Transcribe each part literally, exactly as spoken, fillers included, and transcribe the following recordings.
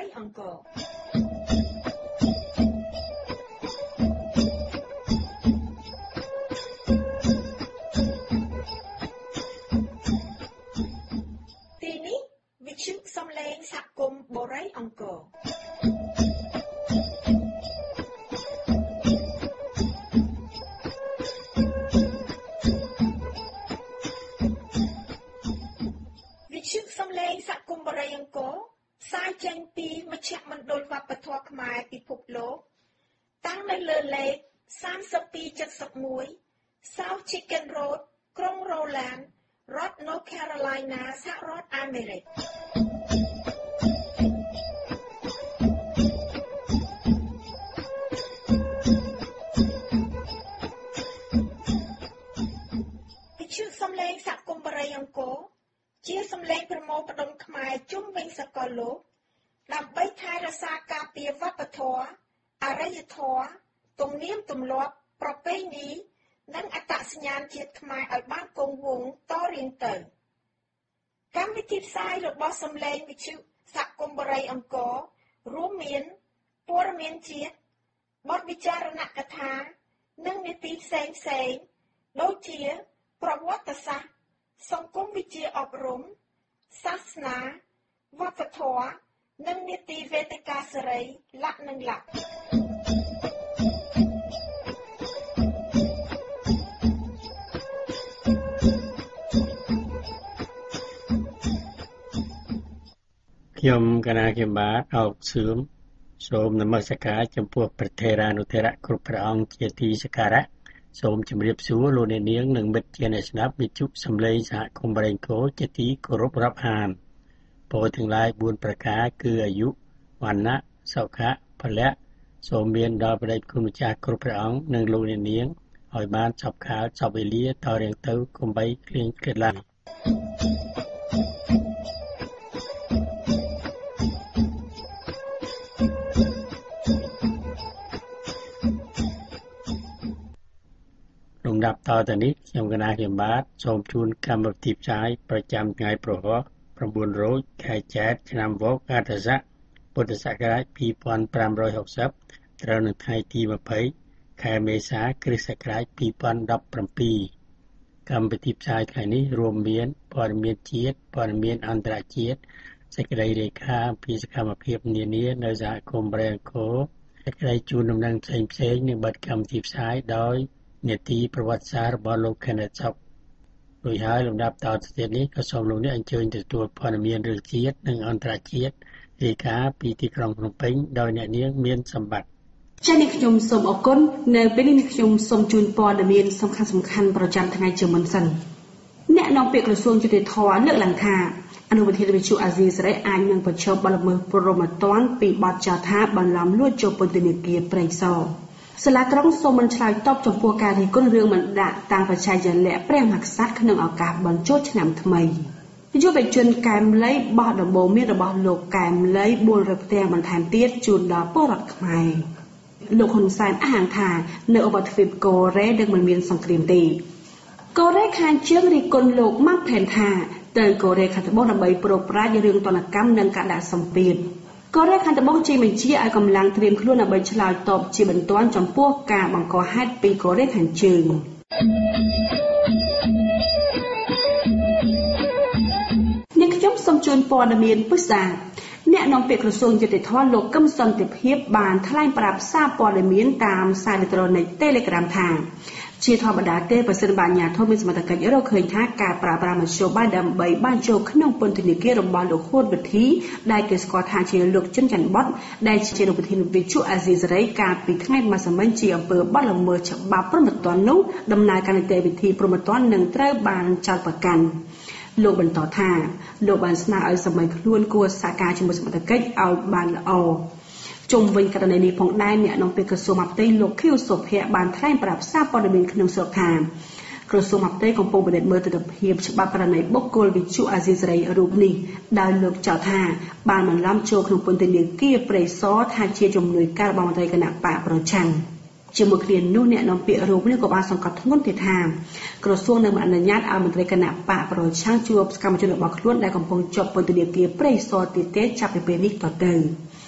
អង្គរទីនេះវិទ្យុសំឡេងសហគមន៍បូរីអង្គរសំឡេងសហគមន៍បរិយអង្គរផ្សាយចេញពីមជ្ឈមណ្ឌលវប្បធម៌ខ្មែរពិភពលោកតាំងនៅលើលេខសាមសិបពីរเจ็ดสิบเอ็ด South Chicken Road ក្រុង Roland រដ្ឋ North Carolina សហរដ្ឋអាមេរិកវិទ្យុសំឡេងសហគមន៍បរិយអង្គរជាសំឡេងប្រមូលផ្ដុំខ្មែរជុំវិញសកលលោកដើម្បីថែរក្សាការពារវប្បធម៌អរិយធម៌ទំនៀមទម្លាប់ប្រពៃណីនិងអត្តសញ្ញាណជាតិខ្មែរឲ្យបានគង់វង្សតរៀងទៅកម្មវិធីផ្សាយរបស់សំឡេងវិទ្យុសហគមន៍បរិយអង្គររួមមានព័ត៌មានជាតិបទវិចារណកថានិងនីតិផ្សេងផ្សេងដូចជាប្រវត្តិសាស្ត្រសង្គមវិទ្យាអប់រំសាសនាវប្បធម៌និងនីតិវេទិកាសេរីលក្ខនិងលក្ខខ្ញុំគណៈកម្មការអោកសឿមសូមនមស្ការចំពោះព្រះថេរានុថេរៈគ្រប់ព្រះអង្គជាទីសក្ការៈសូមជម្រាបសួរលោកអ្នកនាងនិងមិត្តជាអ្នកស្ដាប់វិទ្យុសំឡេងសហគមន៍បរិយអង្គរជាទីគោរពរាប់អានពរទាំងឡាយបួនប្រការគឺអាយុវណ្ណៈសុខៈពលៈសូមមានដល់ព្រះគុណម្ចាស់គ្រប់ព្រះអង្គនិងលោកអ្នកនាងឲ្យបានចប់ខាលចប់វេលាតរៀងទៅកុំបីឃ្លៀងឃ្លាតឡើយលំដាប់តទៅនេះខ្ញុំគណៈកម្មការសូមជូនកម្មវិធីផ្សាយប្រចាំថ្ងៃប្រហោះ9រោចខែចែកឆ្នាំវកអត្តស័កពុទ្ធសករាជពីរពាន់ប្រាំរយហកសិបត្រូវនៅថ្ងៃទី20ខែមេសាគ្រិស្តសករាជពីរពាន់ដប់ប្រាំពីរកម្មវិធីផ្សាយថ្ងៃនេះរួមមានព័ត៌មានជាតិព័ត៌មានអន្តរជាតិសេចក្តីរាយការណ៍ពីសកម្មភាពនានានៅសហគមន៍បរិយអង្គរសេចក្តីជូនដំណឹងផ្សេងផ្សេងនិងបទកម្មវិធីផ្សាយដោយនេតិប្រវត្តិសាស្ត្ររបស់លោកខេណេតសុកដោយហើយលំដាប់តទៅទៀតនេះក៏សូមលោកអ្នកអញ្ជើញទទួលព័ត៌មានរឿងជាតិនិងអន្តរជាតិរាយការណ៍ពីទីក្រុងភ្នំពេញដោយអ្នកនាងមានសម្បត្តិចា៎នេះខ្ញុំសូមអរគុណនៅពេលនេះខ្ញុំសូមជូនព័ត៌មានសំខាន់សំខាន់ប្រចាំថ្ងៃជាមុនសិនអ្នកនាំពាក្យក្រសួងយុតិធម៌លើកឡើងថាអនុប្រធានវិទ្យុអាស៊ីសេរីអាចនឹងប្រជុំបលល្មើសព្រហ្មទណ្ឌពីបទចោទថាបន្លំលួចចូលពន្ធនាគារព្រៃសរសាលាក្រុងសូមមិនឆ្លើយតបចំពោះការរិះគន់រឿងមិនដាក់តាំងបច្ច័យលក្ខព្រះមហាក្សត្រក្នុងឱកាសបញ្ចូលឆ្នាំថ្មីយុវជនកែមលីបោះដំបូងមានរបស់លោកកែមលីបួនរយផ្ទាំងបន្ថែមទៀតជូនដល់ពលរដ្ឋខ្មែរលោកហ៊ុនសែនអះអាងថានៅឧបទ្វីបកូរ៉េនឹងមិនមានសង្គ្រាមទេកូរ៉េខាងជើងរិះគន់លោកម៉ាក់ផែនថាទៅកូរ៉េខាងត្បូងដើម្បីប្រោបប្រាជ្ញរឿងទណ្ឌកម្មនិងការដាក់សម្ពាធកូរ៉េខាងត្បូងជ័យបញ្ជាឲ្យកម្លាំងត្រៀមខ្លួនដើម្បីឆ្លើយតបជាបន្ទាន់ចំពោះការបង្កហេតុពីកូរ៉េខាងជើងនេះខ្ញុំសូមជូនព័ត៌មានពិសេសអ្នកនាំពាក្យក្រសួងយុតិធម៌លោកកឹមសន្តិភាពបានថ្លែងប្រាប់សារព័ត៌មានតាមសារអេឡិចត្រូនិក Telegram ថាជាធម្មតាទេប្រសិនបើអាជ្ញាធរមានសមត្ថកិច្ចរកឃើញថាការប្រើប្រាស់មធ្យោបាយដើម្បីបានចូលក្នុងពន្ធនាគាររបស់លោកហ៊ុនវិធីដែលគេស្គាល់ថាជាលោកចិនច័ន្ទបតដែលជាលោកប្រធានវិទ្យុអាស៊ីសេរីកាលពីថ្ងៃម្សិលមិញជាអំពើបទល្មើសច្បាប់ព្រហ្មទណ្ឌនោះដំណើរការនីតិវិធីព្រហ្មទណ្ឌនឹងត្រូវបានចោទប្រកាន់លោកបន្តថាលោកបានស្នើឲ្យសម័យខ្លួនគួរសហការជាមួយសមត្ថកិច្ចឲ្យបានល្អជុំវិញករណីនេះផងដែរអ្នកនាំពាក្យក្រសួងមហាផ្ទៃលោកខៀវសុភ័ក្របានថ្លែងប្រាប់សារព័ត៌មានក្នុងស្រុកថាក្រសួងមហាផ្ទៃកំពុងពិនិត្យមើលទស្សនវិជ្ជាច្បាប់ករណីបុគ្គលវិទ្យុអាស៊ីសេរីរូបនេះដោយលោកចោទថាបានបន្លំចូលក្នុងពន្ធនាគារព្រៃសរថាជាជំនួយការរបស់មន្ត្រីគណៈបកប្រឆាំងជាមួយគ្នានោះអ្នកនាំពាក្យរូបនេះក៏បានសង្កត់ធ្ងន់ទៀតថាក្រសួងនឹងអនុញ្ញាតឲ្យមន្ត្រីគណៈបកប្រឆាំងជួបសកម្មជនរបស់ខ្លួនដែលកំពុងជាប់ពន្ធនាគារព្រៃសរទៀតទេចាប់ពីពេលនេះតទៅ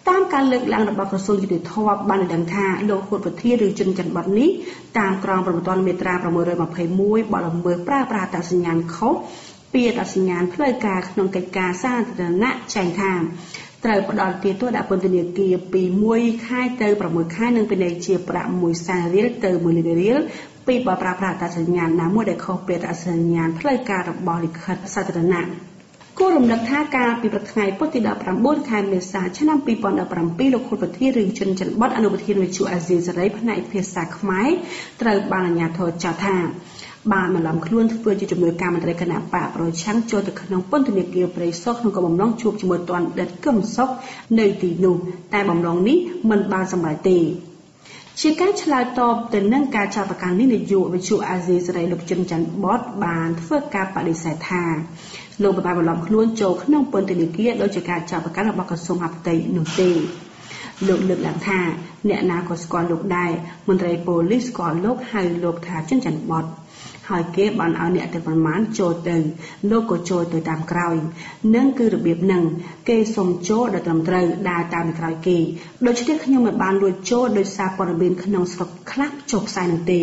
តាមការលើកឡើងរបស់ក្រសួងយុតិធម៌បានដឹងថាលោកហ៊ុនប្រធានឬជនច័ន្ទបតនេះតាមក្រមព្រហ្មទណ្ឌមាត្រាប្រាំមួយរយម្ភៃមួយបទល្មើសប្រើប្រាស់អត្តសញ្ញាណខុសពីអត្តសញ្ញាណផ្លូវការក្នុងកិច្ចការសាធារណៈចែងថាត្រូវផ្ដល់ទាទោសដាក់ពន្ធនាគារពីមួយខែទៅប្រាំមួយខែនិងពិន័យជាប្រាក់មួយសែនរៀលទៅមួយលានរៀលពីបទប្រើប្រាស់អត្តសញ្ញាណណាមួយដែលខុសពីអត្តសញ្ញាណផ្លូវការរបស់លិខិតសាធារណៈគួររំលឹកថាការពីព្រឹកថ្ងៃពុធទីដប់ប្រាំបួនខែមេសាឆ្នាំពីរពាន់ដប់ប្រាំពីរលោកហ៊ុនប្រធានឬជនច័ន្ទបតអនុប្រធានវិទ្យុអាស៊ីសេរីផ្នែកភាសាខ្មែរត្រូវបានអាជ្ញាធរចោទថាបានបន្លំខ្លួនធ្វើជាជំនួយការមន្ត្រីគណៈបកប្រឆាំងចូលទៅក្នុងពន្ធនាគារព្រៃសរក្នុងកំណងជួបជាមួយទណ្ឌិតកឹមសុខនៅទីនោះតែបំណងនេះមិនបានសម្រេចទេជាការឆ្លើយតបទៅនឹងការចាប់ប្រកាន់នេះនាយកវិទ្យុអាស៊ីសេរីលោកជនច័ន្ទបតបានធ្វើការបដិសេធថាលោកបានបន្លំខ្លួនចូលក្នុងពន្ធនាគារដោយជាការចាប់ប្រកាន់របស់ក្រសួងអបតីនោះទេលោកលើកឡើងថាអ្នកណាក៏ស្គាល់លោកដែរមន្ត្រីប៉ូលីសស្គាល់លោកហៅលោកថាជនច័ន្ទបតហើយគេបានឲ្យអ្នកទៅប្រមាណចូលទៅលោកក៏ចូលទៅតាមក្រោយនឹងគឺរបៀបនឹងគេសុំចូលដល់ត្រឹមត្រូវដើរតាមក្រោយគេដូច្នេះខ្ញុំមិនបានលួចចូលដោយសារព័ត៌មានក្នុងស្រុកខ្លះចុះផ្សាយនោះទេ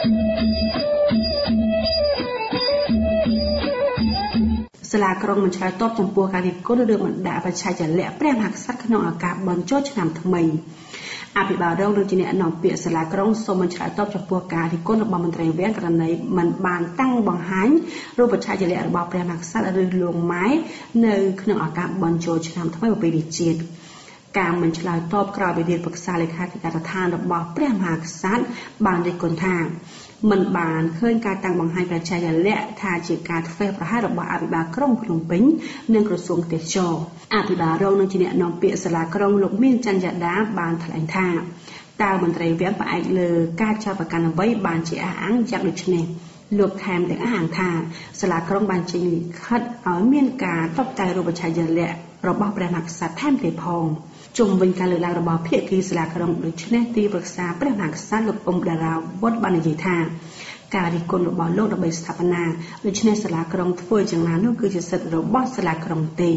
សាលាក្រុងមិនឆ្លើយតបចំពោះការរិះគន់រឿងបណ្ដាក់បច្ឆេទលក្ខព្រះមហាក្សត្រក្នុងឱកាសបុណ្យចូលឆ្នាំថ្មីអភិបាលរងឬជាអ្នកនាំពាក្យសាលាក្រុងសូមមិនឆ្លើយតបចំពោះការរិះគន់របស់មន្ត្រីវាំងករណីមិនបានតាំងបង្ហាញរូបបច្ឆេទលក្ខរបស់ព្រះមហាក្សត្រឬលួងម៉ែនៅក្នុងឱកាសបុណ្យចូលឆ្នាំថ្មីប្រពៃណីជាតិការមិនឆ្លើយតបក្រោយពីរាជប្រឹក្សាលេខាធិការដ្ឋានរបស់ព្រះមហាក្សត្របានរិះគន់ថាមិនបានឃើញការតាំងបង្ហាញបច្ចេកលក្ខថាជាការធ្វេសប្រហែសរបស់អភិបាលក្រុងភ្នំពេញនិងក្រសួងទេសចរអភិបាលរងនឹងជាអ្នកនាំពាក្យសាលាក្រុងលោកមានច័ន្ទយ៉ាដាបានថ្លែងថាតើមន្ត្រីវាំងផ្អែកលើការចាប់ប្រកាន់អ្វីបានជាអះអាងយ៉ាងដូចនេះលោកថែមទាំងអះអាងថាសាលាក្រុងបានចេញលិខិតឲ្យមានការតុបតែងរូបបច្ចេកលក្ខរបស់ព្រះមហាក្សត្រថែមទៀតផងជុំវិញការលើកឡើងរបស់ភាគីសាលាក្រុងដូច្នេះទីប្រឹក្សាព្រះមហាក្សត្រលោកអ៊ុំដារ៉ាវុតបាននិយាយថាការរិះគន់របស់លោកដើម្បីស្ថាបនាដូច្នេះសាលាក្រុងធ្វើយ៉ាងណានោះគឺជាសិទ្ធិរបស់សាលាក្រុងទេ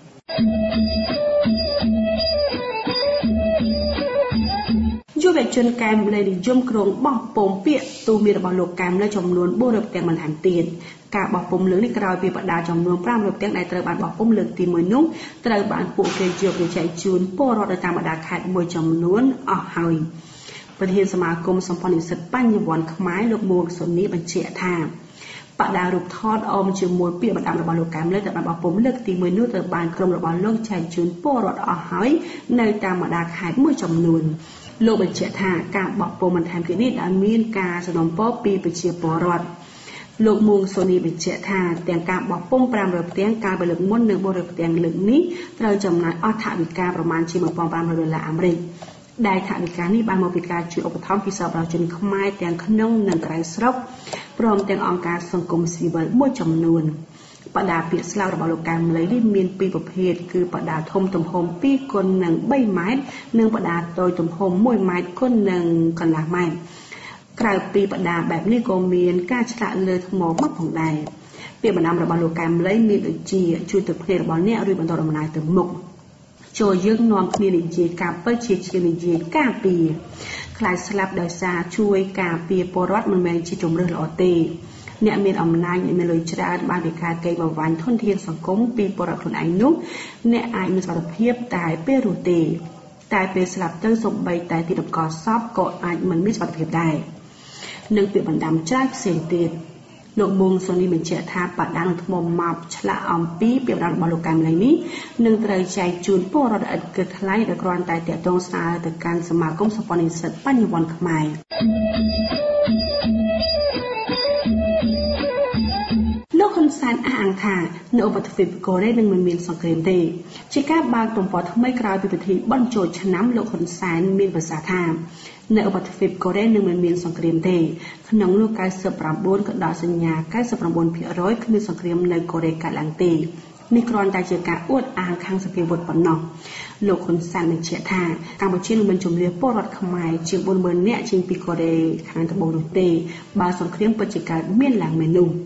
យុវជនកែមលីនិយមក្រុងបោះពុំពាក្យទូមានរបស់លោកកែមលីចំនួនបួនរយផ្ទាំងបន្ថែមទៀតការបោះពុំលើកនេះក្រោយពីបដាចំនួនប្រាំរយផ្ទាំងដែលត្រូវបានបោះពុំលើកទីមួយនោះត្រូវបានពួកគេយកទៅចែកជូនពលរដ្ឋនៅតាមបណ្ដាខេត្តមួយចំនួនអស់ហើយប្រធានសមាគមសម្ព័ន្ធនិស្សិតបញ្ញវន្តខ្មែរលោកមួងសូនីបញ្ជាក់ថាបដារូបថតអមជាមួយពាក្យបណ្ដាំរបស់លោកកែមលីដែលបានបោះពុំលើកទីមួយនោះត្រូវបានក្រុមរបស់លោកចែកជូនពលរដ្ឋអស់ហើយនៅតាមបណ្ដាខេត្តមួយចំនួនលោកបញ្ជាក់ថាការបោះពុំបន្ថែមទៀតនេះដែលមានការសំណូមពរពីប្រជាពលរដ្ឋលោកមួងសូនីបញ្ជាក់ថាទាំងការបោះពុំប្រាំរយផ្ទាំងកាលពីលើកមុននិងបួនរយផ្ទាំងលើកនេះត្រូវចំណាយអស់ថវិកាប្រមាណជាmột nghìn năm trămដុល្លារអាមេរិកដែលថវិកានេះបានមកពីការជួយឧបត្ថម្ភពីសប្បុរសជនខ្មែរទាំងក្នុងនិងក្រៅស្រុកព្រមទាំងអង្គការសង្គមស៊ីវិលមួយចំនួនបដាពាក្យស្លោករបស់លោកកែមលីនេះមានពីរប្រភេទគឺបដាធំទំហំពីរគុណនឹងបីម៉ែត្រនិងបដាតូចទំហំមួយម៉ែត្រគុណនឹងកន្លះម៉ែត្រក្រៅពីបដាបែបនេះក៏មានការឆ្លាក់លើថ្មមកផងដែរពាក្យបណ្ដាំរបស់លោកកែមលីមានដូចជាជួយទឹកភ្នែករបស់អ្នកឬបន្តដំណើរទៅមុខចូលយើងនាំគ្នានិយាយការពិតជាជានិយាយការពីខ្លាចស្លាប់ដោយសារជួយការពីពលរដ្ឋមិនមែនជាជំរឿនល្អទេអ្នកមានអំណាចមានលុយច្រើនបានពីការកេងប្រវ័ញ្ចធនធានសង្គមពីពលរដ្ឋខ្លួនឯងនោះអ្នកអាចមានសុខភាពតែពេលរស់ទេតែពេលស្លាប់ទៅសូម្បីតែទីតម្កល់សពក៏អាចមិនមានសុខភាពដែរនិងពាក្យបណ្ដាំច្រើនផ្សេងទៀតលោកមួងសូនីបញ្ជាក់ថាបដានឹងថ្មម៉ាប់ឆ្លាក់អំពីពាក្យបណ្ដាំរបស់លោកកែមលីនេះនឹងត្រូវចែកជូនពលរដ្ឋឥតគិតថ្លៃដោយគ្រាន់តែទាក់ទងស្នើទៅកាន់សមាគមសម្ព័ន្ធនិស្សិតបញ្ញវន្តខ្មែរលោកហ៊ុនសែនអះអាងថានៅឧបទ្វីបកូរ៉េនឹងមិនមានសង្គ្រាមទេជាការបើកទំព័រថ្មីក្រោយពីពិធីបុណ្យចូលឆ្នាំលោកហ៊ុនសែនមានប្រសាសន៍ថានៅឧបទ្វីបកូរ៉េនឹងមិនមានសង្គ្រាមទេក្នុងនោះ九十九ក៏ដាក់សញ្ញា九十九ភាគរយគ្មានសង្គ្រាមនៅកូរ៉េកើតឡើងទេនេះគ្រាន់តែជាការអួតអាងខាងសភាវុធប៉ុណ្ណោះលោកហ៊ុនសែនបញ្ជាក់ថាកម្ពុជានឹងមិនជំនះពលរដ្ឋខ្មែរជាងbốn mươiនាក់ចេញពីកូរ៉េខាងត្បូងនោះទេបើសង្គ្រាមពិតជាកើតមានឡើងមែននោះ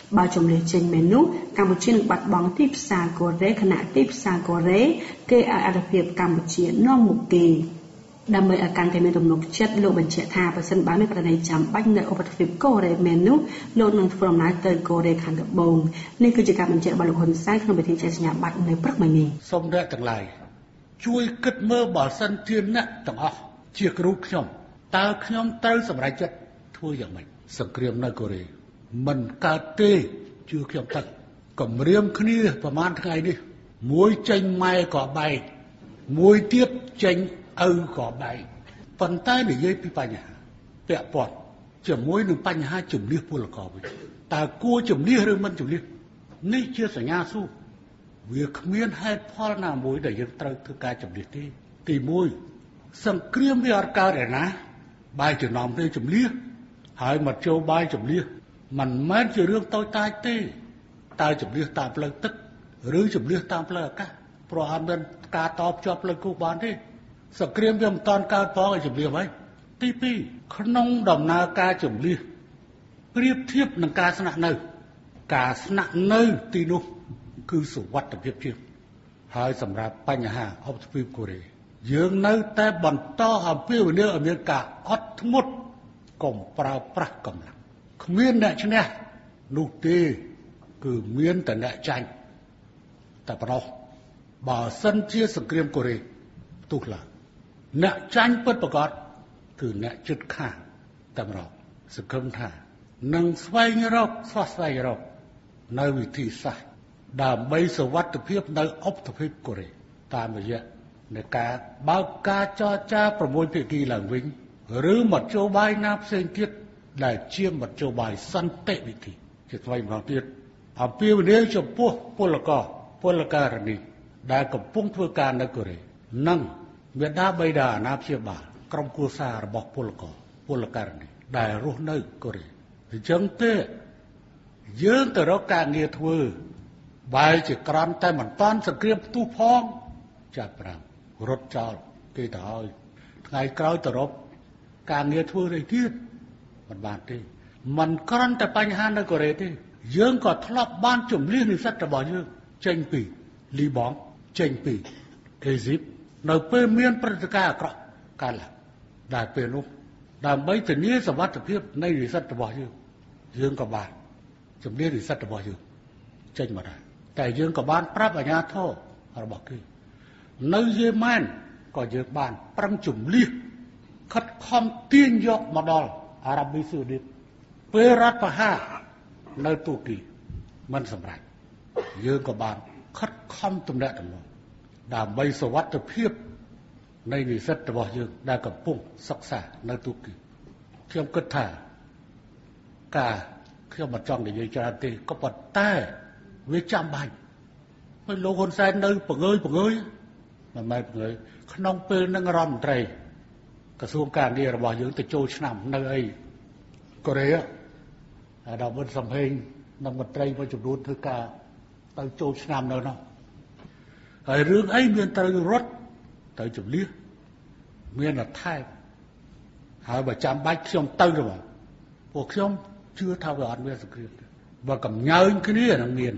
បើជំនឿចេញមែននោះកម្ពុជានឹងបាត់បង់ទីផ្សារកូរ៉េខណៈទីផ្សារកូរ៉េគេឲ្យអធិភាពកម្ពុជានាំមុខគេដើម្បីឲ្យកាន់តែមានទំនុកចិត្តលោកបញ្ជាក់ថាប្រសិនបើមានប្រណីចាំបាច់នៅឧបទ្វីបកូរ៉េមែននោះលោកនឹងធ្វើដំណើរទៅកូរ៉េខាងត្បូងនេះគឺជាការបញ្ជាក់របស់លោកហ៊ុនសែនក្នុងពិធីចែកសញ្ញាបត្រនៅព្រឹកមិញនេះសូមអ្នកទាំងឡាយជួយគិតមើលបើសិនជាអ្នកទាំងអស់ជាគ្រូខ្ញុំតើខ្ញុំត្រូវសម្រេចចិត្តធ្វើយ៉ាងម៉េចសង្គ្រាមនៅកូរ៉េមិនកើតទេជឿខ្ញុំទៅគម្រាមគ្នាប្រហែលថ្ងៃនេះមួយចេញម៉ែក៏បែកមួយទៀតចេញឪក៏បែកប៉ុន្តែនិយាយពីបញ្ហាពាក់ព័ន្ធជាមួយនឹងបញ្ហាជំនឿពលករវិញតើគួរជំនឿឬមិនជំនឿនេះជាសញ្ញាសួរវាគ្មានហេតុផលណាមួយដែលយើងត្រូវធ្វើការជំនឿទេទីមួយសង្គ្រាមវាអត់កើតឯណាបាយចំណោមទេជំនឿហើយមកចូលបាយជំនឿមិនមែនជារឿងតូចតាចទេតើជំនឿតាមផ្លូវទឹកឬជំនឿតាមផ្លូវអាកាសព្រោះអត់មានការតបជាប់ផ្លូវគូបានទេសង្គ្រាមវាមិនតាន់កើតផងឲ្យជំនឿហើយទីពីរក្នុងដំណើរការជំនឿប្រៀបធៀបនឹងការស្នាក់នៅការស្នាក់នៅទីនោះគឺសុវត្ថិភាពជាងហើយសម្រាប់បញ្ហាឧបទ្វីបកូរ៉េយើងនៅតែបន្តអំពាវនាវឲ្យមានការអត់ធ្មត់កុំប្រើប្រាស់កម្លាំងគ្មានអ្នកឈ្នះនោះទេគឺមានតែអ្នកចាញ់តែប៉ុណ្ណោះបើសិនជាសង្គ្រាមកូរ៉េផ្ទុះឡើងអ្នកចាញ់ពិតប្រាកដគឺអ្នកជិតខាងតែម្ដងសង្ឃឹមថានឹងស្វែងរកស្វះស្វែងរកនៅវិធីសាស្ត្រដើម្បីសុវត្ថិភាពនៅឧបទ្វីបកូរ៉េតាមរយៈនៃការបើកការចរចាប្រមូលភាគីឡើងវិញឬមធ្យោបាយណាផ្សេងទៀតដែលជាមធ្យោបាយសន្តិវិធីជាថ្មីម្ដងទៀតអំពាវនាវចំពោះពលករពលករនីដែលកំពុងធ្វើការនៅកូរ៉េនិងមេដាបៃតាអាណាព្យាបាលក្រុមគ្រួសាររបស់ពលករពលករនីដែលរស់នៅកូរ៉េអញ្ចឹងទេយើងទៅរកការងារធ្វើបែរជាក្រំតែមិនតាន់សង្គ្រាមផ្ទុះផងចាប់ប្រាំរត់ចោលគេទៅហើយថ្ងៃក្រោយទៅរកការងារធ្វើអីទៀតមិនបានទេមិនក្រំតែបញ្ហានៅកូរ៉េទេយើងក៏ធ្លាប់បានជំនឿនិស្សិតរបស់យើងចេញពីលីបង់ចេញពីអេស៊ីបនៅពេលមានព្រឹត្តិការណ៍អាក្រក់កើតឡើងដែលពេលនោះដើម្បីធានាសុវត្ថិភាពនៃនិស្សិតរបស់យើងយើងក៏បានជំនឿនិស្សិតរបស់យើងចេញមកដែរតែយើងក៏បានប្រាប់អាជ្ញាធររបស់គេនៅយេម៉ែនក៏យើងបានប្រឹងជំនះខិតខំទាញយកមកដល់អារ៉ាប៊ីសាអូឌីតពេលរដ្ឋប្រហារនៅទូគីមិនសម្រេចយើងក៏បានខិតខំទំនាក់ទំនងដើម្បីសុវត្ថិភាពនៃនិស្សិតរបស់យើងដែលកំពុងសិក្សានៅទូគីខ្ញុំគិតថាការខ្ញុំមិនចង់និយាយច្រើនទេក៏ប៉ុន្តែវាចាំបាច់ហើយលោកហ៊ុនសែននៅបង្ើយបង្ើយមិនមែនបង្ើយក្នុងពេលនឹងរដ្ឋមន្ត្រីក្រសួងការងាររបស់យើងទៅចូលឆ្នាំនៅអីកូរ៉េអាដាមវិនសំហេងនិងមន្ត្រីមួយចំនួនធ្វើការទៅចូលឆ្នាំនៅនោះហើយរឿងអីមានត្រូវរត់ទៅជំនះមានតែថែបហើយបើចាំបាច់ខ្ញុំទៅទៅបងពួកខ្ញុំជឿថាវាអត់មានសង្គ្រាមទេបើកំញើញគ្នានឹងមាន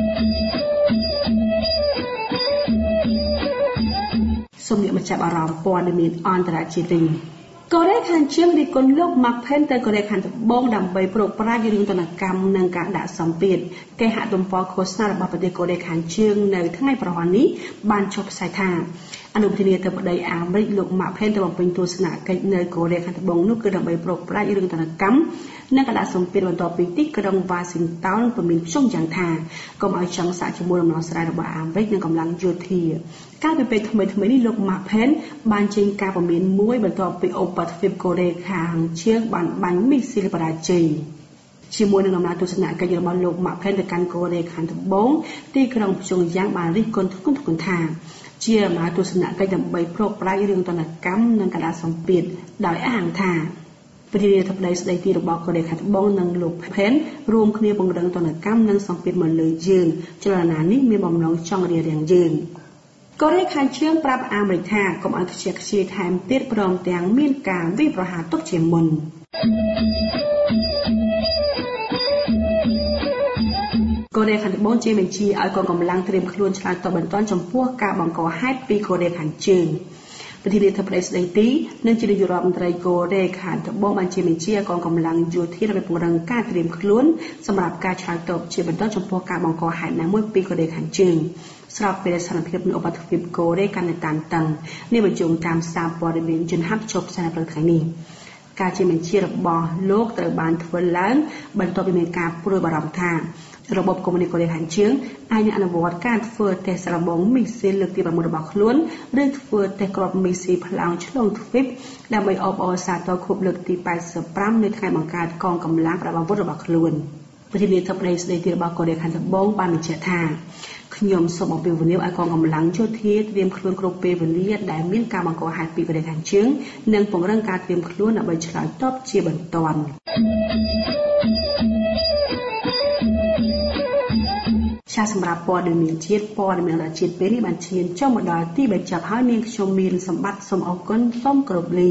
សូមអ្នកមកចាប់អារម្មណ៍ព័ត៌មានអន្តរជាតិវិញកូរ៉េខាងជើងរិះគន់លោក Mark Penn ទៅកូរ៉េខាងត្បូងដើម្បីប្រោកប្រាជ្ញរឿងទណ្ឌកម្មនិងការដាក់សម្ពាធគេហទំព័រឃោសនារបស់ប្រទេសកូរ៉េខាងជើងនៅថ្ងៃប្រហ័ននេះបានចុះផ្សាយថាអនុប្រធានាធិបតីអាមេរិកលោក Mark Penn ទៅបំពេញទស្សនកិច្ចនៅកូរ៉េខាងត្បូងនោះគឺដើម្បីប្រោកប្រាជ្ញរឿងទណ្ឌកម្មនិងការដាក់សម្ពាធបន្ទាប់ពីទីក្រុង Washington ព្រមានខ្ជុំយ៉ាងថាកុំឲ្យចង់សាកជាមួយដំណោះស្រាយរបស់អាមេរិកនិងកម្លាំងយោធាកាលពីពេលថ្មីថ្មីនេះលោក Mark Penn បានចេញការពមៀនមួយបន្ទាប់ពីឧបទ្វីបកូរ៉េខាងជើងបានបាញ់មីស៊ីលបរាជ័យជាមួយនឹងដំណើរទស្សនកិច្ចរបស់លោក Mark Penn ទៅកាន់កូរ៉េខាងត្បូងទីក្រុងព្យុងយ៉ាងបានរិះគន់ធ្ងន់ធ្ងរថាជាដំណើរទស្សនកិច្ចដើម្បីប្រោកប្រាជ្ញរឿងទណ្ឌកម្មនិងការដាក់សម្ពាធដោយអះអាងថាប្រធានាធិបតីស្ដីទីរបស់កូរ៉េខាងត្បូងនិងលោក Penn រួមគ្នាពង្រឹងទណ្ឌកម្មនិងសម្ពាធមកលើយើងចលនានេះមានបំណងចង់រារាំងយើងកូរ៉េខាងជើងប្រាប់អាមេរិកថាកុំឲ្យខ្ជិះខ្ជាយថែមទៀតព្រមទាំងមានការវាយប្រហារទុកជាមុនកូរ៉េខាងត្បូងជាបញ្ជាឲ្យកងកម្លាំងត្រៀមខ្លួនឆ្លើយតបបន្ទាន់ចំពោះការបង្កហេតុពីកូរ៉េខាងជើងប្រធានាធិបតីស្ដីទីនិងជានាយករដ្ឋមន្ត្រីកូរ៉េខាងត្បូងបានជាបញ្ជាឲ្យកងកម្លាំងយោធាដើម្បីពង្រឹងការត្រៀមខ្លួនសម្រាប់ការឆ្លើយតបជាបន្តចំពោះការបង្កហេតុណាមួយពីកូរ៉េខាងជើងស្របពេលស្ថានភាពនៅឧបទ្វីបកូរ៉េកាន់តែតានតឹងនេះបញ្ជូនតាមសារព័ត៌មានយន្តហត្ថចុះផ្សាយនៅព្រឹកថ្ងៃនេះការជាបញ្ជារបស់លោកត្រូវបានធ្វើឡើងបន្ទាប់ពីមានការព្រួយបារម្ភថារបបកុម្មុយនីសកូរ៉េខាងជើងអាចនឹងអនុវត្តការធ្វើតេស្តរបងមីស៊ីលលើកទីប្រាំមួយរបស់ខ្លួនឬធ្វើតេស្តគ្រាប់មីស៊ីផ្លោងឆ្លងទ្វីបដើម្បីអបអរសាទរខួបលើកទីแปดสิบห้าនៅថ្ងៃបង្កើតកងកម្លាំងប្រដាប់អាវុធរបស់ខ្លួនប្រធានាធិបតីស្ដីទីរបស់កូរ៉េខាងត្បូងបានបញ្ជាក់ថាខ្ញុំសូមអំពាវនាវឲ្យកងកម្លាំងយោធាត្រៀមខ្លួនគ្រប់ពេលវេលាដែលមានការបង្កហេតុពីកូរ៉េខាងជើងនិងពង្រឹងការត្រៀមខ្លួនដើម្បីឆ្លើយតបជាបន្ទាន់ជាសម្រាប់ព័ត៌មានជាតិព័ត៌មានអន្តរជាតិពេលនេះបានឈានចុះមកដល់ទីបញ្ចប់ហើយនាងខ្ញុំមានសម្បត្តិសូមអរគុណសូមគោរពលា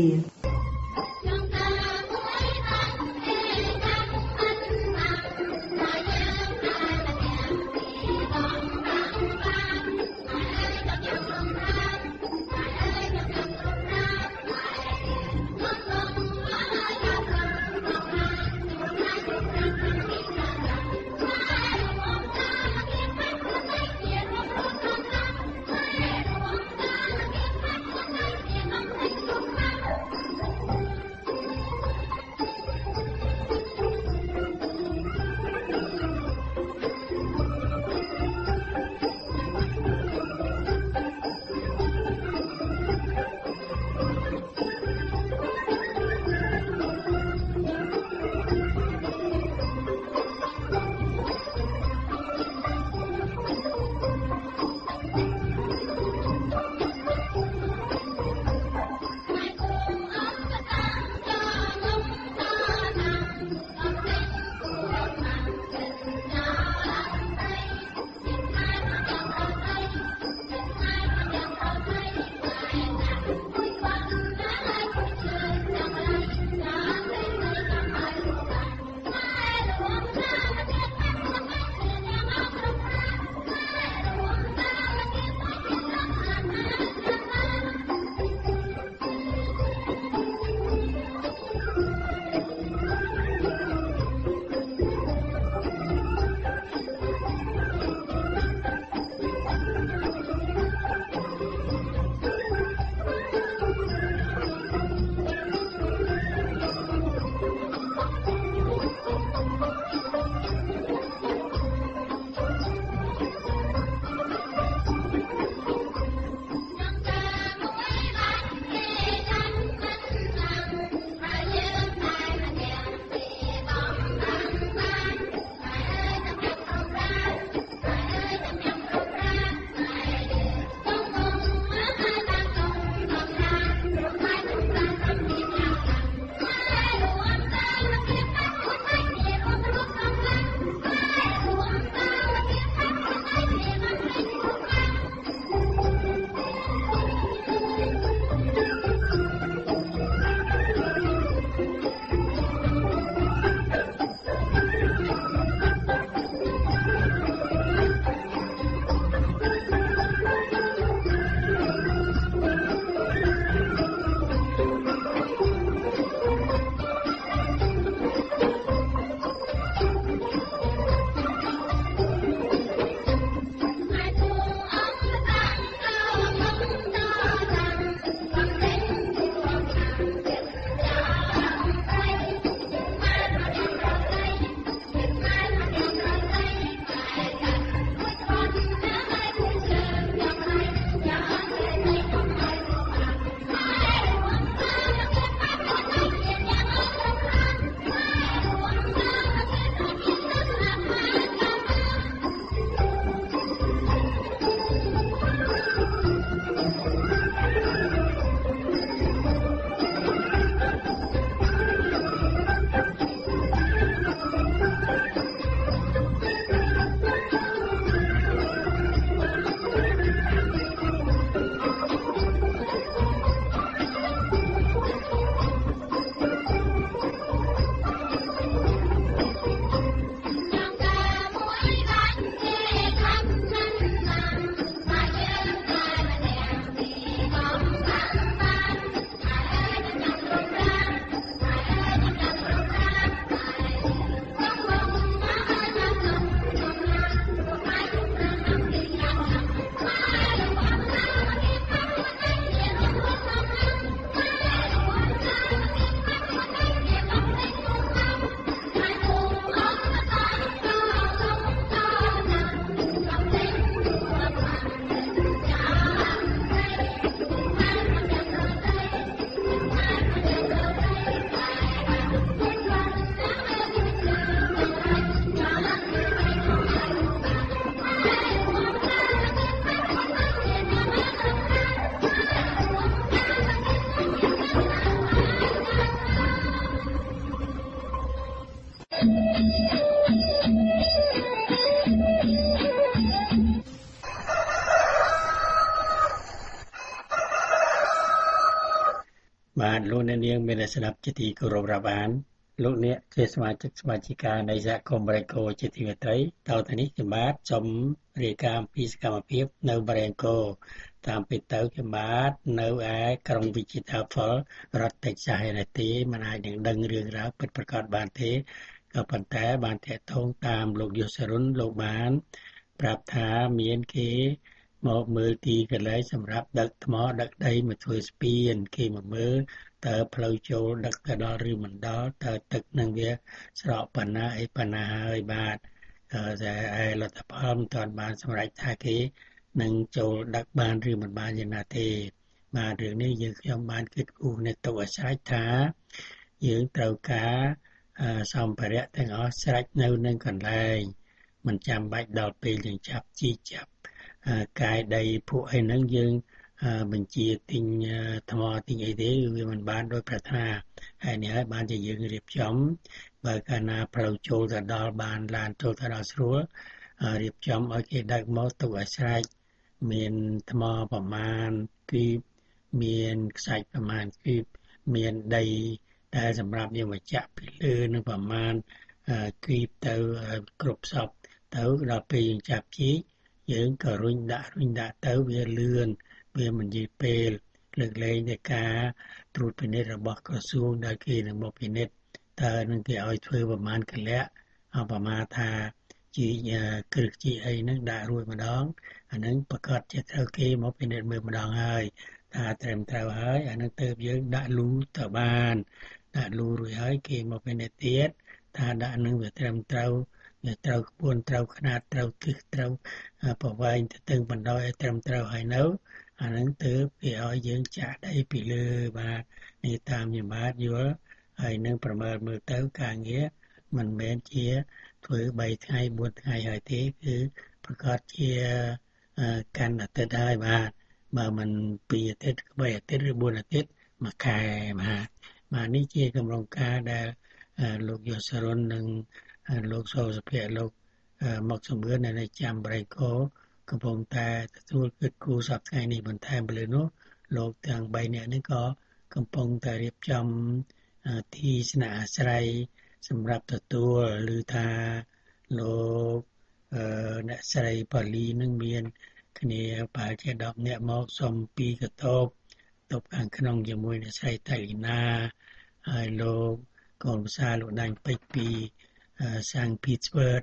បាទលោកអ្នកនាងមានស្ដាប់ជាទីគោរពរាប់អានលោកអ្នកជាសមាជិកសមាជិកានៃសហគមន៍បរិយាកាសជាទីមេត្រីតទៅនេះខ្ញុំបាទសូមរាយការណ៍អំពីសកម្មភាពនៅបរិយាកាសតាមពីទៅខ្ញុំបាទនៅឯក្រុង Wichita Falls រដ្ឋ Texas ឯនេះទេមិនអាចនឹងដឹងរឿងរ៉ាវពិតប្រាកដបានទេក៏ប៉ុន្តែបានតាក់ទងតាមលោកយុសរុនលោកបានប្រាប់ថាមានគេមកមើលទីកន្លែងសម្រាប់ដឹកថ្មដឹកដីមកធ្វើស្ពានគេមកមើលតើផ្លូវចូលដឹកទៅដល់ឬមិនដល់តើទឹកនឹងវាស្រកប៉ុណ្ណាអីប៉ុណ្ណាហើយបាទតែឯលទ្ធផលមិនទាន់បានសម្រេចថាគេនឹងចូលដឹកបានឬមិនបានយ៉ាងណាទេបាទរឿងនេះយើងខ្ញុំបានគិតគូរនៅទៅអាស្រ័យថាយើងត្រូវការសម្ភារៈទាំងអស់ស្រេចនៅនឹងកន្លែងមិនចាំបាច់ដល់ពេលយើងចាប់ជីចាប់កាយដីពួកអីហ្នឹងយើងបញ្ជាទិញថ្មទិញអីទេវាមិនបានដោយប្រាថ្នាហើយនេះហើយបានជាយើងរៀបចំបើកាលណាផ្លូវចូលទៅដល់បានឡានចូលទៅដល់ស្រួលរៀបចំឲ្យគេដឹកមកទុកឲ្យស្រេចមានថ្មប្រមាណគឺមានខ្សាច់ប្រមាណគឺមានដីដែលសម្រាប់យើងមកចាក់ពីលើនឹងប្រមាណគីបទៅគ្រប់សពទៅដល់ពេលយើងចាប់ជីយើងក៏រុញដាក់រុញដាក់ទៅវាលឿនវាមិនយីពេលលើកលែងតែការត្រួតពិនិត្យរបស់ក្រសួងដែលគេនឹងមកពិនិត្យតើនឹងគេឲ្យធ្វើប្រមាណកលៈអប្រមាណថាជីគ្រឹះជីអីហ្នឹងដាក់រួចម្ដងអាហ្នឹងប្រកាសជាត្រូវគេមកពិនិត្យមើលម្ដងហើយថាត្រឹមត្រូវហើយអាហ្នឹងទៅយើងដាក់លូទៅបានដាក់លូរួចហើយគេមកពិនិត្យទៀតថាដាក់នឹងវាត្រឹមត្រូវវាត្រូវក្បួនត្រូវຂະຫນາດត្រូវទិសត្រូវប្រវែងទៅទៅបណ្ដោយឲ្យត្រឹមត្រូវហើយនៅអាហ្នឹងទៅគេឲ្យយើងចាក់ដីពីលើបាទនេះតាមខ្ញុំបាទយល់ហើយនឹងប្រមើលមើលទៅការងារមិនមែនជាធ្វើបីថ្ងៃបួនថ្ងៃហើយទេគឺប្រកាសជាកាន់អាទិត្យហើយបាទបើមិនពីរអាទិត្យបីអាទិត្យឬបួនអាទិត្យមួយខែបាទបាទនេះជាកម្រងការដែលលោកយុសរុននិងលោកសូសុភ័ក្រលោកមកសម្បឿននៅចាំបរិកោកំពុងតែទទួលគិតគូរសប្តាហ៍នេះបន្ថែមទៅលើនោះលោកទាំងបីនាក់នេះក៏កំពុងតែរៀបចំទីស្នាក់អាស្រ័យសម្រាប់ទទួលឬថាលោកអ្នកស្រីប៉ូលីនឹងមានគ្នាប្រហែលជាដប់នាក់មកសុំពីកតបតបខាងក្នុងជាមួយអ្នកស្រីតៃលីណាហើយលោកកូនភាសាលោកដាញ់ពេជ្រពីសាំងពីតស្បឺត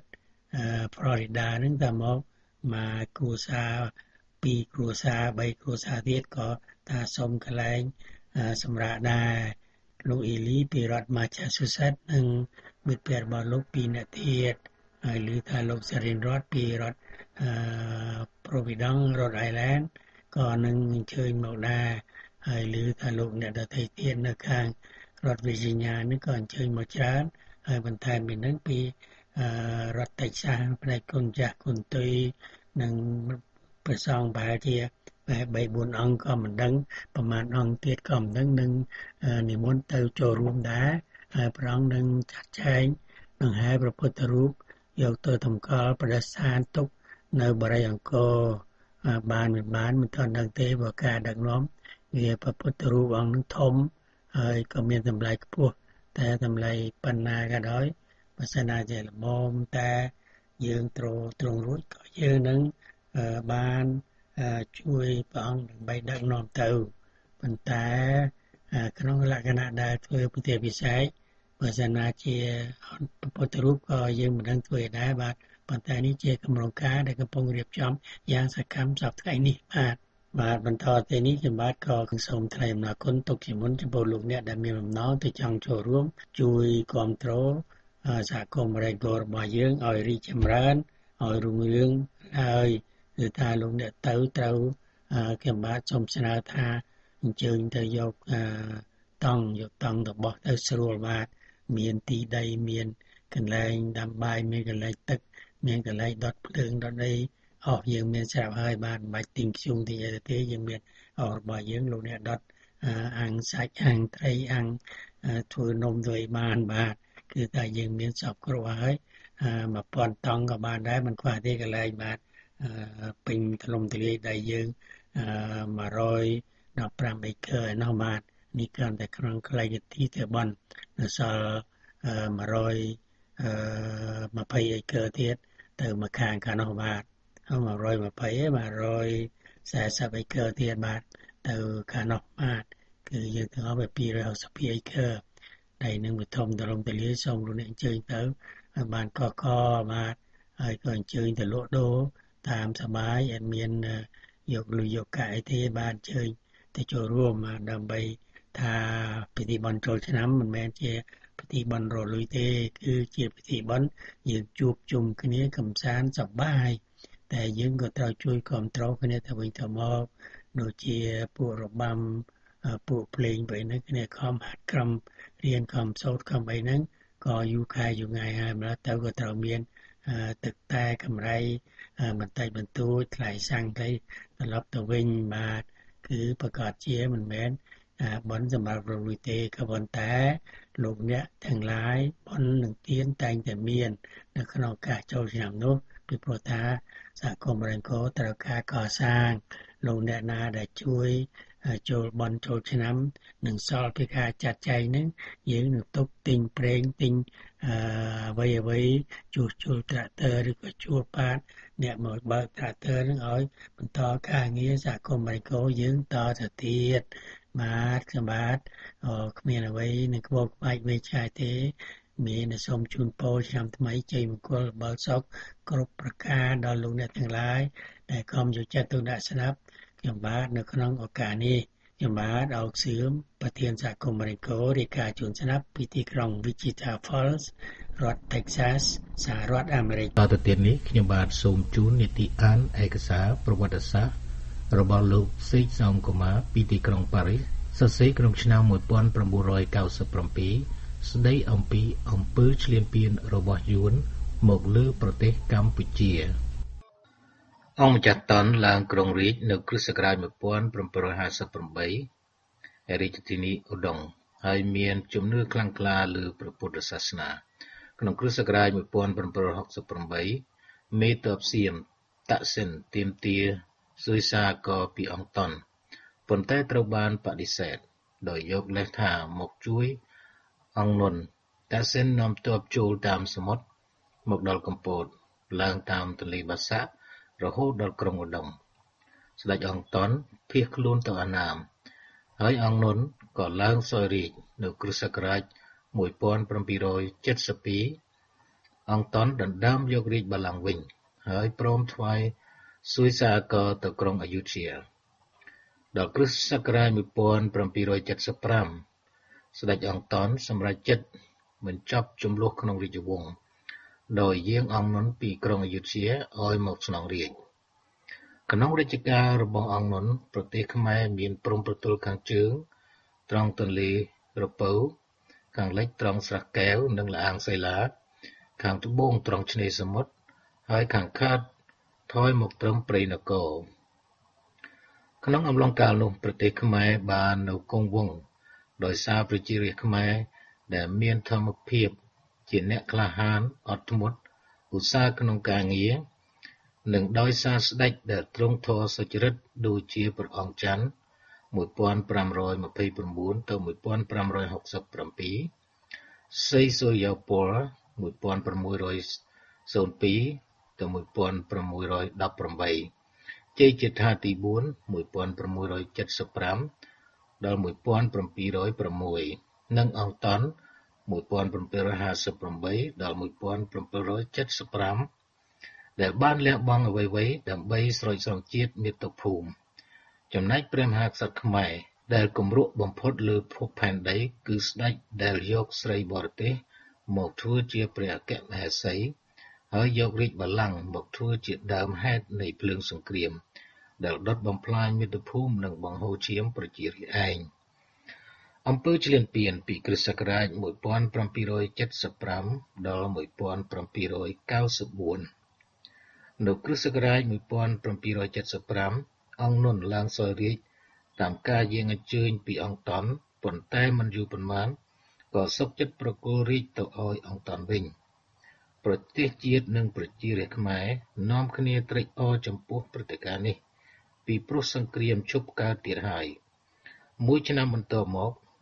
Florida នឹងតែមកមកគ្រួសារពីរគ្រួសារបីគ្រួសារទៀតក៏ថាសុំកន្លែងសម្រាប់ដែរលោកអេលីពីរដ្ឋ Massachusetts និងមិត្តភ័ក្តិរបស់លោកពីរនាក់ទៀតហើយឮថាលោកសរិនរតពីរដ្ឋ Providence រដ្ឋ Ireland ក៏នឹងអញ្ជើញមកដែរហើយឮថាលោកអ្នកដទៃទៀតនៅខាងរដ្ឋ Virginia នេះក៏អញ្ជើញមកច្រើនហើយបន្ថែមពីនឹងពីរដ្ឋ Texas ផ្នែកគុណចាស់គុណទុយនិងព្រះសង្ឃប្រហែលជាបែបបីបួនអង្គក៏មិនដឹងប្រមាណអង្គទៀតក៏មិនដឹងនឹងនិមន្តទៅចូលរួមដែរហើយព្រះអង្គនឹងចាត់ចែងនឹងហែព្រះពុទ្ធរូបយកទៅតម្កល់ប្រតិស្ថានទុកនៅបរិយាអង្គរបានមិនបានមិនទាន់ដឹងទេព្រោះការដឹកនាំវាព្រះពុទ្ធរូបអង្គនឹងធំហើយក៏មានតម្លៃខ្ពស់តែតម្លៃប៉ុណ្ណាក៏ដោយបើសិនណាជាល្មមតែយើងត្រត្រង់រួចក៏យើងនឹងបានជួយព្រះអង្គដើម្បីដឹកនាំទៅប៉ុន្តែក្នុងលក្ខណៈដែលធ្វើពិធីពិសេសបើសិនណាជាពុទ្ធរូបក៏យើងមិនដឹងធ្វើដែរបាទប៉ុន្តែនេះជាកម្រងការដែលកំពុងរៀបចំយ៉ាងសកម្មសប្តាហ៍នេះបាទបាទបន្តទៅនេះខ្ញុំបាទក៏សូមថ្លែងអំណរគុណទុកជាមុនចំពោះលោកអ្នកដែលមានបំណងទៅចង់ចូលរួមជួយគាំទ្រសហគមន៍រ៉េកូរបស់យើងឲ្យរីកចម្រើនឲ្យរុងរឿងហើយគឺថាលោកអ្នកទៅត្រូវខ្ញុំបាទសូមស្នើថាអញ្ជើញទៅយកតង់យកតង់ទៅបោះទៅស្រួលបាទមានទីដីមានកន្លែងដាំបាយមានកន្លែងទឹកមានកន្លែងដុតភ្លើងដុតអីអស់យើងមានស្រាប់ហើយបាទមិនបាច់ទិញខ្ជុំទីអីទេយើងមានអស់របស់យើងលោកអ្នកដុតអាំងសាច់អាំងត្រីអាំងធ្វើនំធ្វើបានបាទគឺតែយើងមានសពគ្រប់ហើយមួយពាន់តង់ក៏បានដែរមិនខ្វះទេកន្លែងបាទពេញថ្លុំទលាយដៃយើងមួយរយដប់ប្រាំអេកឺឯនោះបាទនេះគ្រាន់តែក្នុងខ្លីទីទៅបននៅសល់một trăm hai mươiអេកឺទៀតទៅមកខាងខាងនោះបាទហើយmột trăm hai mươiឯងmột trăm bốn mươiអេកឺទៀតបាទទៅខាងនោះបាទគឺយើងទាំងអស់ពីtwo hundred sixtyអេកឺហើយនឹងវិធមដលំទលាសូមលោកអ្នកអញ្ជើញទៅបានកកបាទហើយក៏អញ្ជើញទៅលក់ដូរតាមសបាយអត់មានយកលុយយកកាយទេបាទអញ្ជើញទៅចូលរួមដើម្បីថាពិធីបុណ្យចូលឆ្នាំមិនមែនជាពិធីបុណ្យរលុយទេគឺជាពិធីបុណ្យយើងជួបជុំគ្នាកម្សាន្តសប្បាយតែយើងក៏ត្រូវជួយគ្រប់គ្រងគ្នាទៅវិញទៅមកដូចជាពួករបាំពួកភ្លេងបែបហ្នឹងគ្នាខំហាត់ក្រំរៀនខំសូត្រខំអីហ្នឹងក៏យូរខែយូរថ្ងៃហើយម្ល៉េះទៅក៏ត្រូវមានទឹកតែកម្រៃបន្តិចបន្តួចថ្លៃសាំងទៅត្រឡប់ទៅវិញបាទគឺប្រកាសជាមិនមែនបនសម្រាប់រលួយទេក៏ប៉ុន្តែលោកអ្នកទាំងឡាយបននឹងទៀនតែងតែមាននៅក្នុងការចូលឆ្នាំនោះពីព្រោះថាសហគមន៍រ៉េងកូត្រូវការកសាងលោកអ្នកណាដែលជួយចូលបនចូលឆ្នាំនឹងសល់ពីការចាត់ចែងហ្នឹងយើងនឹងទុកទិញប្រេងទិញអឺអ្វីអ្វីជួសជុលត្រាក់ទ័រឬក៏ជួលប៉ាតអ្នកមកបើកត្រាក់ទ័រហ្នឹងឲ្យបន្តការងារសហគមន៍រ៉េងកូយើងតទៅទៀតបាទសម្បត្តិអឺគ្មានអ្វីនឹងក្បោកក្បាច់វេឆ្ងាយទេមានសូមជូនពរឆ្នាំថ្មីជ័យមង្គលបលសុខគ្រប់ប្រការដល់លោកអ្នកទាំងឡាយដែលខំយកចិត្តទុកដាក់ស្ដាប់ខ្ញុំបាទនៅក្នុងឱកាសនេះខ្ញុំបាទអោកសឿមប្រធានសហគមន៍រ៉េងកូរាយការណ៍ជូនស្ដាប់ពីទីក្រុង Wichita Falls រដ្ឋ Texas សហរដ្ឋអាមេរិកតទៅទៀតនេះខ្ញុំបាទសូមជូននីតិអានឯកសារប្រវត្តិសាស្ត្ររបស់លោកសេកសំកូម៉ាពីទីក្រុងប៉ារីសសរសេរក្នុងឆ្នាំnineteen ninety-sevenស្ដីអំពីអំពើឈ្លានពានរបស់យួនមកលើប្រទេសកម្ពុជាអង្គម្ចាស់តនឡើងក្រុងរាជនៅគ្រិស្តសករាជseventeen fifty-eight ឯរាជធានីឧដុង្គហើយមានជំនឿខ្លាំងក្លាលើព្រះពុទ្ធសាសនាក្នុងគ្រិស្តសករាជseventeen sixty-eightមេទ័ពសៀមតាក់សិនទាមទារស៊ុយសាករពីអង្គតនប៉ុន្តែត្រូវបានបដិសេធដោយយកលេសថាមកជួយអង្គនុនតាក់សិននាំទ័ពចូលតាមសមុទ្រមកដល់កំពតឡើងតាមទន្លេបាសាក់រហូតដល់ក្រុងឧដុង្គស្ដេចអង្គតនភៀសខ្លួនទៅអាណាមហើយអង្គនុនក៏ឡើងសោយរាជ្យនៅគ្រិស្តសករាជseventeen seventy-twoអង្គតនដណ្ដើមយករាជបល្ល័ង្កវិញហើយព្រមថ្វាយស៊ុយសាករទៅក្រុងអយុធ្យាដល់គ្រិស្តសករាជseventeen seventy-fiveស្ដេចអង្គតនសម្រេចចិត្តបញ្ចប់ជម្លោះក្នុងរាជវង្សដោយយាងអង្គនុនពីក្រុងអយុធ្យាឲ្យមកស្នងរាជក្នុងរាជការរបស់អង្គនុនប្រទេសខ្មែរមានព្រំប្រទល់ខាងជើងត្រង់ទន្លេរពៅខាងលិចត្រង់ស្រះកែវនិងល្អាងសីឡាខាងត្បូងត្រង់ឆ្នេរសមុទ្រហើយខាងកើតថយមកត្រឹមព្រៃនគរក្នុងអំឡុងកាលនោះប្រទេសខ្មែរបាននៅគង់វង្សដោយសារប្រជារាស្ត្រខ្មែរដែលមានធម្មភាពជាអ្នកក្លាហានអត់ធ្មត់ឧស្សាហ៍ក្នុងការងារនិងដោយសារស្ដេចដែលទ្រង់ធម៌សុចរិតដូចជាព្រះអង្គច័ន្ទfifteen twenty-nineទៅfifteen sixty-sevenសីសុយោពលsixteen oh twoទៅsixteen eighteenជ័យជេដ្ឋាទីfour sixteen seventy-fiveដល់seventeen oh sixនិងអង្គតនseventeen fifty-eightដល់seventeen seventy-fiveដែលបានលះបង់អ្វីៗដើម្បីស្រោចស្រង់ជាតិមាតុភូមិចំណែកព្រះមហាក្សត្រខ្មែរដែលគំរក់បំផុតលើភពផែនដីគឺស្ដេចដែលយកស្រីបរទេសមកធ្វើជាព្រះអគ្គមហេសីហើយយករាជបល្ល័ង្កមកធ្វើជាដើមហេតុនៃភ្លើងសង្គ្រាមដែលដុតបំផ្លាញមាតុភូមិនិងបង្ហូរឈាមប្រជារាស្ត្រឯងអំពើឈ្លានពានពីគ្រិស្តសករាជseventeen seventy-fiveដល់seventeen ninety-fourនៅគ្រិស្តសករាជseventeen seventy-fiveអង្គនុនឡើងសោយរាជ្យតាមការយាងអញ្ជើញពីអង្គតនប៉ុន្តែមិនយូរប៉ុន្មានក៏សុខចិត្តប្រគល់រាជ្យទៅឲ្យអង្គតនវិញប្រទេសជាតិនិងប្រជារាស្ត្រខ្មែរនាំគ្នាត្រេកអរចំពោះព្រឹត្តិការណ៍នេះពីព្រោះសង្គ្រាមឈប់កើតទៀតហើយមួយឆ្នាំបន្ទាប់មក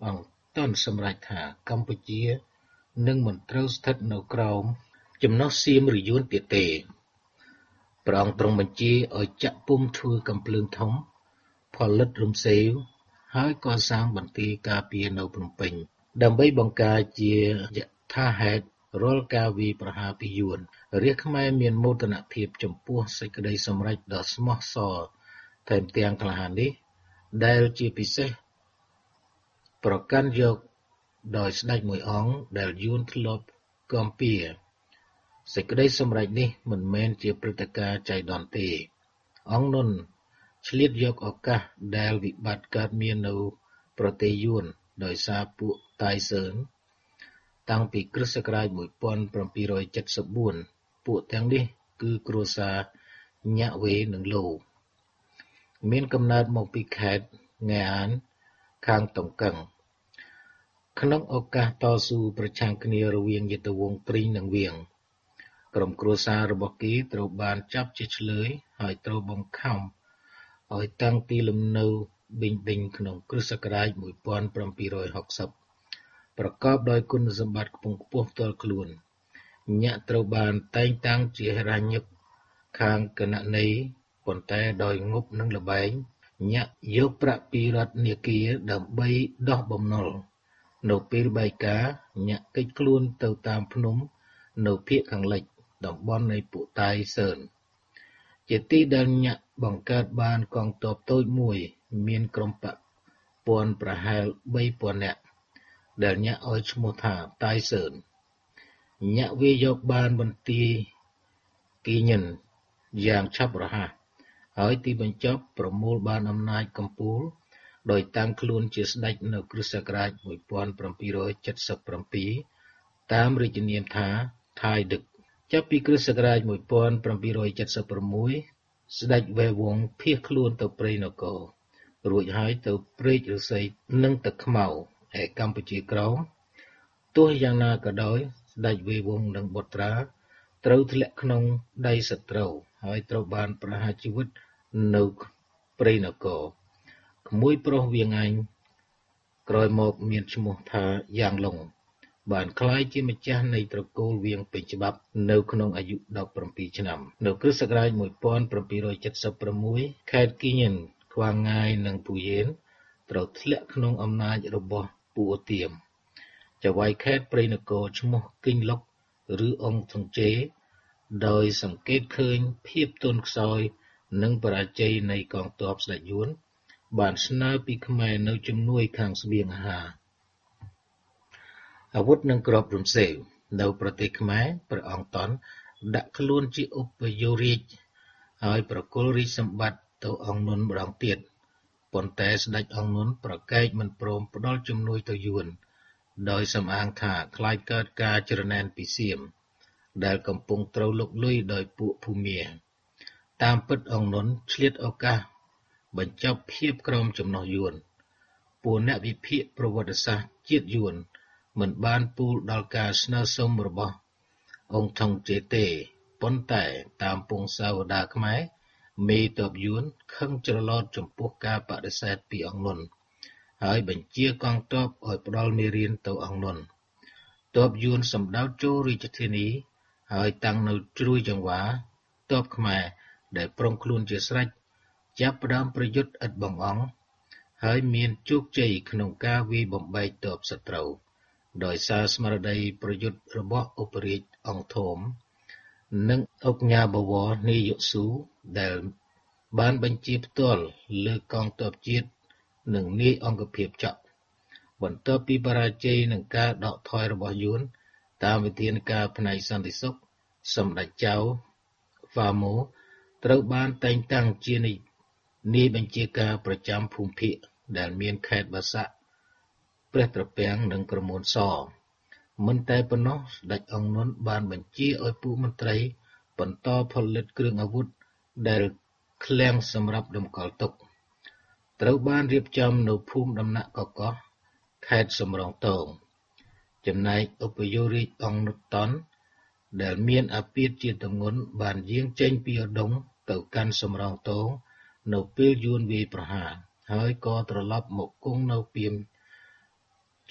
អង្គតនសម្រាប់ថាកម្ពុជានឹងមិនត្រូវស្ថិតនៅក្រោមចំណុះសៀមឬយួនទៀតទេព្រះអង្គទ្រង់បញ្ជាឲ្យចាក់ពុំធ្វើកំភ្លើងធំផលិតរំសេវហើយកសាងបន្ទាយការពារនៅភ្នំពេញដើម្បីបង្ការជាយថាហេតុរាល់ការវាយប្រហារពីយួនរាជខ្មែរមានមោទនភាពចំពោះសេចក្តីសម្រេចដ៏ស្មោះសរថែមទាំងក្លាហាននេះដែលជាពិសេសប្រកាន់យកដោយស្ដេចមួយអង្គដែលយួនធ្លាប់គាំពៀសេចក្តីសម្រេចនេះមិនមែនជាព្រឹត្តិការណ៍ចៃដន្យទេអង្គនុនឆ្លៀតយកឱកាសដែលវិបត្តិកើតមាននៅប្រទេសយួនដោយសារពួកតៃសឺនតាំងពីគ្រិស្តសករាជmột nghìn bảy trăm七mươi tưពួកទាំងនេះគឺគ្រួសារញាក់វេនិងឡូមានកំណើតមកពីខេត្តង៉ែអានខាងតុងកឹងក្នុងឱកាសតស៊ូប្រឆាំងគ្នារវាងយុទ្ធវង្សព្រីងនិងវៀងក្រុមគ្រួសាររបស់គេត្រូវបានចាប់ជាឆ្លើយហើយត្រូវបង្ខំឲ្យតាំងទីលំនៅប៊ិញប៊ិញក្នុងគ្រិស្តសករាជmột nghìn bảy trăm sáu mươiប្រកបដោយគុណសម្បត្តិខ្ពង់ខ្ពស់ផ្ទាល់ខ្លួនញាក់ត្រូវបានតែងតាំងជាហិរញ្ញិកខាងគណនេយ្យប៉ុន្តែដោយងប់នឹងល្បែងញាក់យកប្រាក់ពីរដ្ឋនាគារដើម្បីដោះបំណុលនៅពេលបែកការញាក់កិច្ចខ្លួនទៅតាមភ្នំនៅភាគខាងលិចតំបន់នៃពួកតៃសឺនជាទីដែលញាក់បង្កើតបានកងទ័ពតូចមួយមានក្រុមបកពាន់ប្រហែលបីពាន់នាក់ដែលញាក់ឲ្យឈ្មោះថាតៃសឺនញាក់វាយកបានបន្ទាយគីញិនយ៉ាងឆាប់រហ័សហើយទីបញ្ចប់ប្រមូលបានអំណាចកម្ពុជាដោយតាំងខ្លួនជាស្ដេចនៅគ្រិស្តសករាជmột nghìn bảy trăm七mươi tưតាមរាជនាមថាថៃដឹកចាប់ពីគ្រិស្តសករាជmột nghìn bảy trăm七mươi sáuស្ដេចវេវង្សភៀសខ្លួនទៅព្រៃនគររួចហើយទៅព្រែកឫស្សីនិងទឹកខ្មៅឯកម្ពុជាក្រោមទោះយ៉ាងណាក៏ដោយស្ដេចវេវង្សនិងបុត្រាត្រូវធ្លាក់ក្នុងដៃសត្រូវហើយត្រូវបានប្រហារជីវិតនៅព្រៃនគរក្មួយប្រុសវៀងអញក្រោយមកមានឈ្មោះថាយ៉ាងឡុងបានក្លាយជាម្ចាស់នៃត្រកូលវៀងពេញច្បាប់នៅក្នុងអាយុដប់ប្រាំពីរឆ្នាំនៅគ្រិស្តសករាជmột nghìn bảy trăm七mươi sáuខេត្តគីញិនខ្វាងងាយនិងពូយេនត្រូវធ្លាក់ក្នុងអំណាចរបស់ពួកអទៀមចៅហ្វាយខេត្តព្រៃនគរឈ្មោះគីងលុកឬអង្គថងជេដោយសង្កេតឃើញភាពទន់ខ្សោយនិងបរាជ័យនៃកងទ័ពស្ដេចយួនបានស្នើពីខ្មែរនៅជំនួយខាងស្បៀងអាហារអាវុធនិងគ្រាប់រំសេវនៅប្រទេសខ្មែរព្រះអង្គតន់ដាក់ខ្លួនជាឧបយោរាជហើយប្រគល់រាជសម្បត្តិទៅអង្គនុនម្ដងទៀតប៉ុន្តែស្ដេចអង្គនុនប្រកែកមិនព្រមផ្ដល់ជំនួយទៅយួនដោយសំអាងថាខ្លាចកើតការច្រណែនពីសៀមដែលកំពុងត្រូវលុកលុយដោយពួកភូមាតាមពិតអង្គនុនឆ្លៀតឱកាសបញ្ចប់ភាពក្រោមចំណុះយួនពួកអ្នកវិភាគប្រវត្តិសាស្ត្រជាតិយួនមិនបានពូលដល់ការស្នើសុំរបស់អង្គថងជេទេប៉ុន្តែតាមពងសាវតាខ្មែរមេទ័ពយួនខឹងច្រឡោតចំពោះការបដិសេធពីអង្គនុនហើយបញ្ជាកងទ័ពឲ្យផ្ដល់មេរៀនទៅអង្គនុនទ័ពយួនសម្ដៅចូលរាជធានីហើយតាំងនៅជ្រួយចង្វាទ័ពខ្មែរដែលប្រុងខ្លួនជាស្រេចចាប់ផ្ដើមប្រយុទ្ធឥតបង្អង់ហើយមានជោគជ័យក្នុងការវាយបំបែកទ័ពសត្រូវដោយសារស្មារតីប្រយុទ្ធរបស់ឧបរាជអង្គធំនិងអុកញ៉ាបវរនាយកស៊ូដែលបានបញ្ជាផ្ទាល់លើកងទ័ពជាតិនិងនាយអង្គភាពចក្របន្ទាប់ពីបរាជ័យនឹងការដកថយរបស់យួនតាមវិធានការផ្នែកសន្តិសុខសម្ដេចចៅហ្វាម៉ូត្រូវបានតែងតាំងជានាយបញ្ជាការប្រចាំភូមិភាគដែលមានខេត្តបាសាក់ព្រះត្រពាំងនិងក្រមួនសមិនតែប៉ុណ្ណោះស្ដេចអង្គនុនបានបញ្ជាឲ្យពួកមន្ត្រីបន្តផលិតគ្រឿងអាវុធដែលឃ្លាំងសម្រាប់តម្កល់ទុកត្រូវបានរៀបចំនៅភូមិដំណាក់កកោះខេត្តសំរងទងចំណែកឧបយោរាជអង្គនុតនដែលមានអាពាធជាទម្ងន់បានយាងចេញពីឧដុង្គទៅកាន់សំរងទងនៅពេលយួនវាយប្រហារហើយក៏ត្រឡប់មកគង់នៅពីម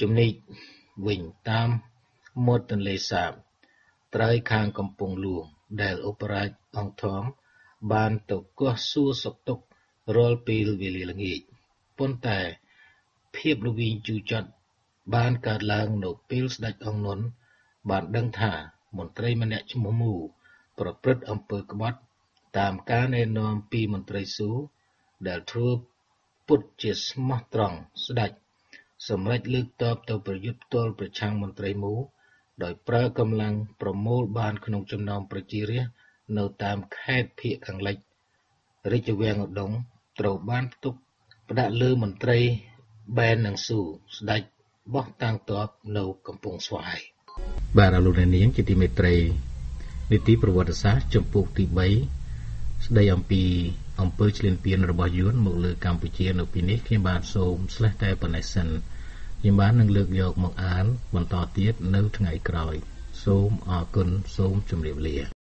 ជំនិចវិញតាមមាត់ទន្លេសាបត្រើយខាងកំពង់ហ្លួងដែលឧបរាជអង្គធំបានទៅកោះសួរសុខទុក្ខរាល់ពេលវេលាល្ងាចប៉ុន្តែភាពលវីងជូរចត់បានកើតឡើងនៅពេលស្ដេចអង្គនុនបានដឹងថាមន្ត្រីម្នាក់ឈ្មោះមូប្រព្រឹត្តអំពើក្បត់តាមការណែនាំពីមន្ត្រីស៊ូដែលធ្វើពុតជាស្មោះត្រង់ស្ដេចសម្រេចលើកតបទៅប្រយុទ្ធផ្ទាល់ប្រឆាំងមន្ត្រីមូដោយប្រើកម្លាំងប្រមូលបានក្នុងចំណោមប្រជារាស្ត្រនៅតាមខេត្តភាគខាងលិចរាជវាំងឧដុង្គត្រូវបានផ្ទុកផ្ដាក់លើមន្ត្រីបែននិងស៊ូស្ដេចបោះតាំងទ័ពនៅកំពង់ស្វាយបាទអរលោកអ្នកនាងជាទីមេត្រីនីតិប្រវត្តិសាស្ត្រចំពោះទីបីស្ដីអំពីអំពើឈ្លានពានរបស់យួនមកលើកម្ពុជានៅពេលនេះខ្ញុំបាទសូមស្លេះតែប៉ុណ្ណេះសិនខ្ញុំបាទនឹងលើកយកមកអានបន្តទៀតនៅថ្ងៃក្រោយសូមអរគុណសូមជម្រាបលា